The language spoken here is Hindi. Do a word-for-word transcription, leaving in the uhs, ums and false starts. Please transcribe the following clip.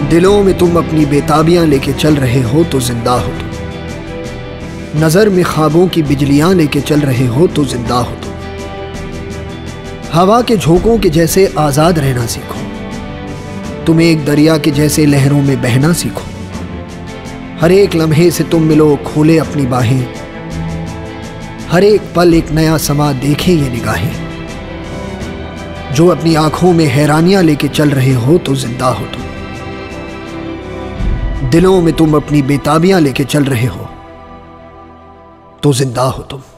दिलों में तुम अपनी बेताबियां लेके चल रहे हो तो जिंदा हो तुम। नजर में ख्वाबों की बिजलियां लेके चल रहे हो तो जिंदा हो तुम। हवा के झोंकों के जैसे आजाद रहना सीखो। तुम एक दरिया के जैसे लहरों में बहना सीखो। हर एक लम्हे से तुम मिलो खोले अपनी बाहें। हर एक पल एक नया समा देखे ये निगाहें। जो अपनी आंखों में हैरानियां लेके चल रहे हो तो जिंदा हो तुम। दिलों में तुम अपनी बेताबियां लेके चल रहे हो तो जिंदा हो तुम।